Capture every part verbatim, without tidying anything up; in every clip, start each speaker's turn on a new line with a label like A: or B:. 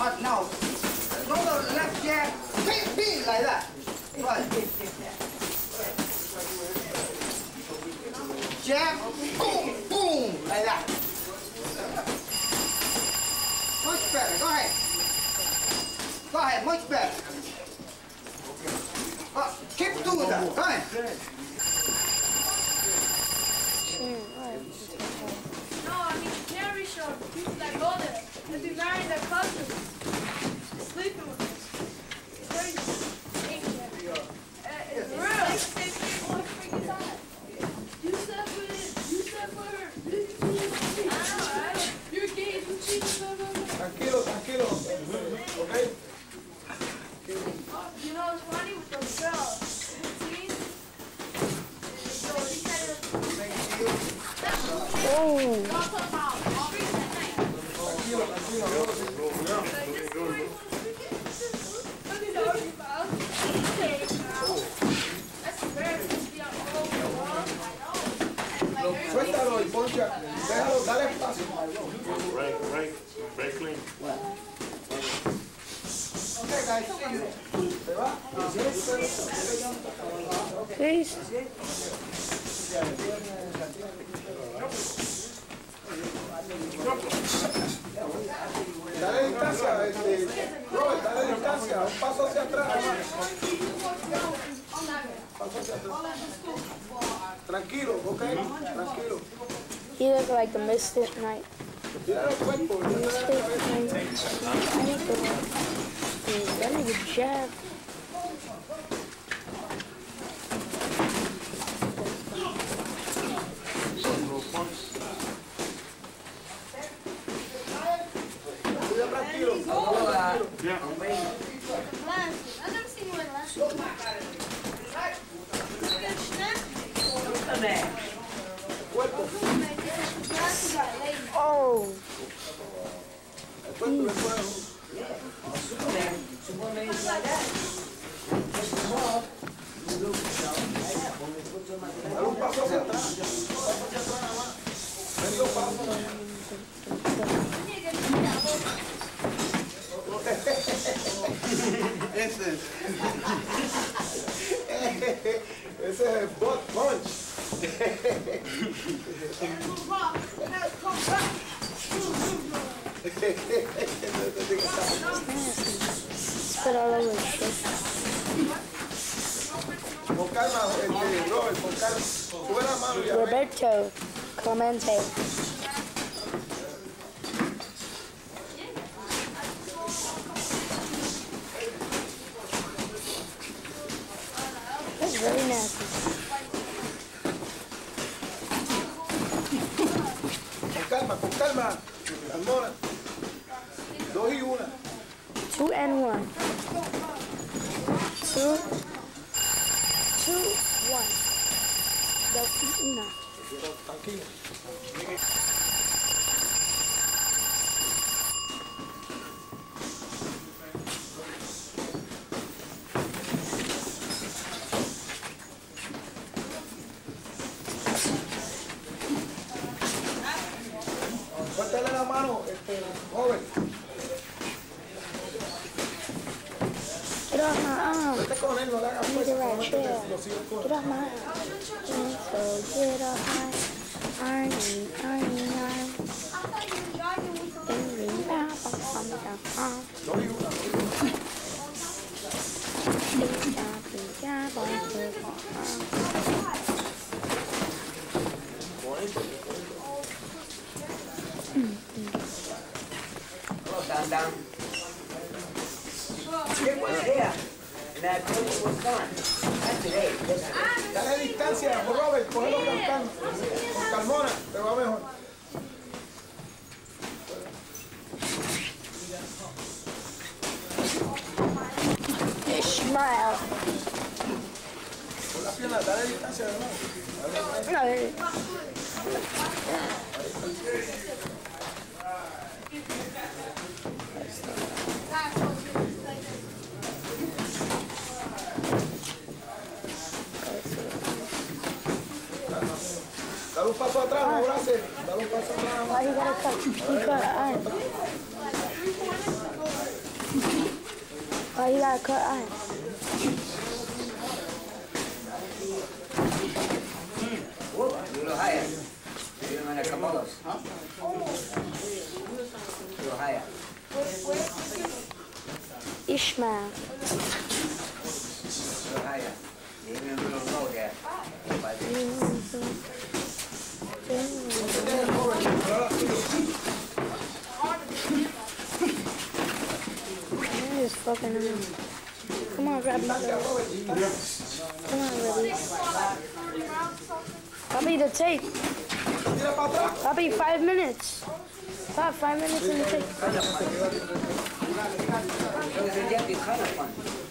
A: Uh, no. Go to the left jab. Ping, ping, like that. Right. Jab. Boom, boom, like that. Much better. Go ahead. Go ahead. Much better. Uh, keep doing that. Go ahead.
B: No, I mean, Jerry showed people that go there. They'll be marrying their cousins, sleeping with them. It's very ancient. Uh, it's real. You said for it. You said for her. I know, right? You're gay. You cheated.
C: Tranquilo, tranquilo. Okay?
B: You know, it's funny with those girls. fifteen. So he said
D: Oh.
C: Tranquilo, tranquilo. Suéltalo y poncha. Déjalo, dale espacio.
E: Break, break, break clean.
C: Okay, guys, see you. ¿Te va?
D: Please.
C: Dale distancia, este, Robert, dale distancia, un paso hacia atrás. Paso hacia atrás. Tranquilo, ok, tranquilo.
D: He looked like a Mystic Knight.
C: Tira el cuerpo,
D: Mystic Knight. Very good jab.
C: tranquilo.
E: Yeah.
B: I've never seen you wear glasses.
C: Cuerpo.
D: Oh.
C: El cuerpo, el cuerpo. Dale un paso hacia atrás. Un paso hacia atrás nada más. Medio paso.
A: Ese es.
C: Ese es el butt punch.
D: Spit all over his face.
C: Con calma, este, Robert, con calma. Sube la mano ya.
D: Roberto Clemente. That's very nasty.
C: Con calma, con calma. Calmona. Dos y una.
D: Two and one. Two. Two, one. Dos y una.
C: Tranquilo. Suéltale la mano, este, joven.
D: Get off my arm.
C: Vete con él, no le hagas
D: Need
C: fuerza.
D: the right
C: solamente
D: chair.
C: te- lo sigues con-
D: Get off my arm. So get off my arm, arm, arm.
B: I thought you were jogging with some
D: Ding, ding, bam, bam, bam, bam, bam.
C: Dos y una, dos y una.
D: Ding, dong, ding, dong, bong, ding, bong.
F: Hello, down, down. It was there, and that building was gone. That's today. Yesterday.
C: Dale distancia, Robert, cógelo con calma. Con calmona, te va mejor.
D: Ishmael.
C: Con la pierna, dale distancia de nuevo.
D: No,
C: Dale un paso atrás, no abraces. Dale un paso atrás.
D: why you gotta cut? You got an arm. Oh, you gotta cut iron.
F: Whoop, a little higher. You're gonna come out. A little higher.
D: Ishmael.
F: A little higher. Even a little low there. By the-
D: I'm just fucking around. Come on, grab me. Come on, Ruby. Papi, the tape. Papi, five minutes. Five, five minutes in the tape.
F: There's a deputy kind of fun.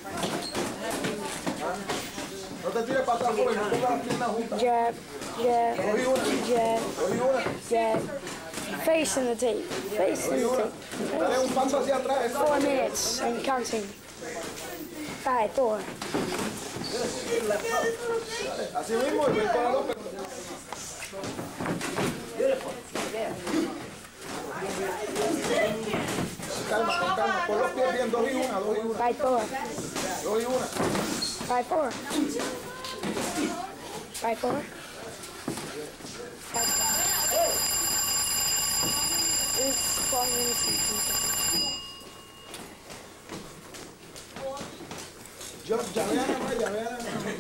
C: No te tires para atrás, joven. Ponga las piernas juntas.
D: Jab, jab,
C: Cogí una.
D: jab,
C: Cogí una.
D: jab. Face in the tape. Face in the tape.
C: Dale un paso hacia atrás. Eso.
D: Four minutes and counting. Five, four.
C: Así mismo, y ven con las dos piernas.
F: Beautiful. There.
C: Calma, con calma. Pon los pies bien. Dos y una, dos y una.
D: Five, four.
C: Dos y una.
D: Five, four. Five, four. Five, four. It's four minutes and counting.
C: Yo, ya vean, ya vean.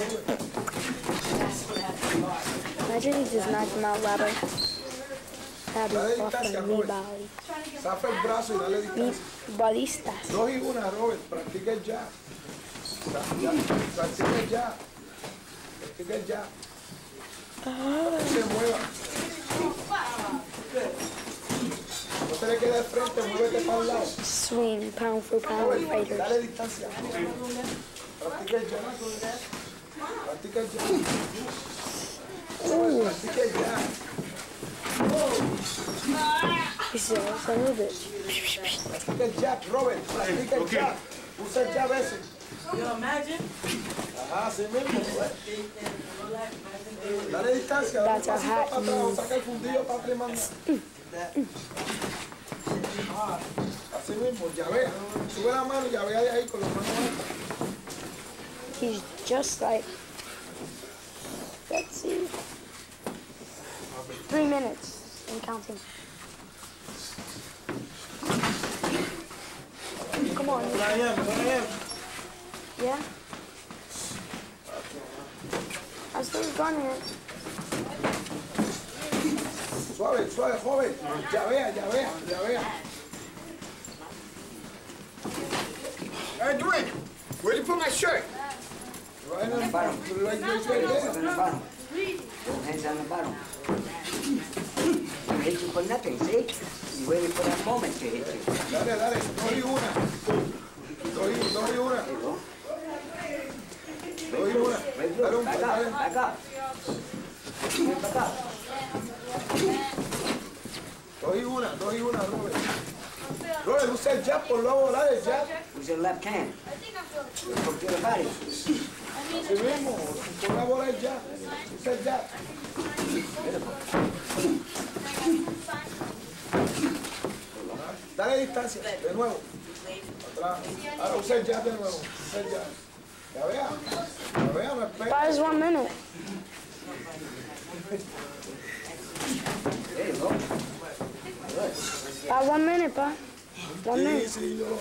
D: Imagine he just knocked him out, Robert. That'd
C: Dale
D: be
C: distancia,
D: fucking me,
C: Robert.
D: Bali.
C: Zafa el brazo y dale
D: Me,
C: distancia.
D: ballistas.
C: Dos y una, Robert. Practica el jab. Practica el jab. Practica el jab. No se mueva. No se le quede al frente, muévete para un lado.
D: Swing, pound for pound
C: Robert,
D: fighters.
C: dale distancia. Practica el jab. Practica el jab. Robert, practica el jab.
D: He's a son of a bitch.
C: Practica el jab, Robert. Practica el jab. Usa el jab ese. Ajá, así mismo. pues. Dale distancia, dale un
D: That's a
C: pasito
D: hot
C: para atrás,
D: move.
C: saca el fundillo para atrás y manda. Así mismo, ya vea. Sube la mano y ya vea de ahí con las manos altas.
D: He's just like, let's see, three minutes and counting. Come on. Yeah? I'm still gunning it.
C: Suave, suave, joven. Ya vea, ya vea, ya vea.
A: Hey, Dwayne, where'd you put my shirt?
C: Right in the
F: Bottom.
C: bottom. Like this right
F: Hands
C: there.
F: on the bottom. Hands on the bottom. You hit you for nothing, see? You waited for that moment to hit you.
C: Dale, dale. Dos y una. Dos y, dos y una.
F: There you go.
C: Dos y una.
F: Very
C: Dale
F: good.
C: un
F: Back
C: dale.
F: up. Back up. Back up.
C: Dos y una, dos y una, Robert. Robert, usa el jab por luego, dale el jab.
F: Use your left hand. From your body.
C: Así mismo, pon la bola el jab. Usa el jab. Dale distancia, de nuevo. Atrás. Ahora usa el jab de nuevo. Usa el jab. Ya vea. Ya vea, no espera.
D: That is one minute.
F: There you go.
D: About one minute, pa. One
C: Sí,
D: minute.
C: sí, yo.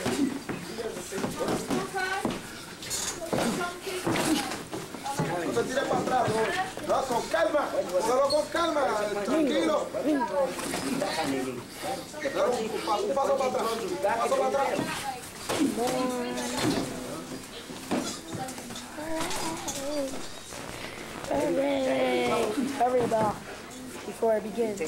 C: No te tires para atrás, Robert. No, con calma. Solo con calma. Tranquilo. Dale un, un paso, un paso para atrás. Un paso para atrás.
D: Hooray! Hurry, ball. Before it begins.